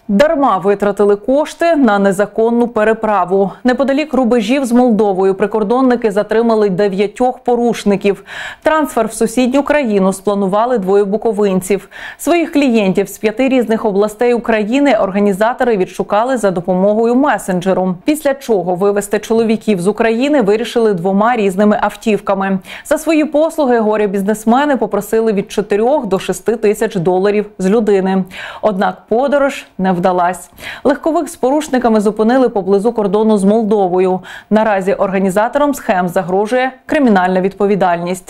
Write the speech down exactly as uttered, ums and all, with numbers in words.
Дарма витратили кошти на незаконну переправу. Неподалік рубежів з Молдовою прикордонники затримали дев'ятьох порушників. Трансфер в сусідню країну спланували двоє буковинців. Своїх клієнтів з п'яти різних областей України організатори відшукали за допомогою месенджеру. Після чого вивезти чоловіків з України вирішили двома різними автівками. За свої послуги горе-бізнесмени попросили від чотирьох до шести тисяч доларів з людини. Однак подорож не вдалась. Легковик з порушниками зупинили поблизу кордону з Молдовою. Наразі організаторам схем загрожує кримінальна відповідальність.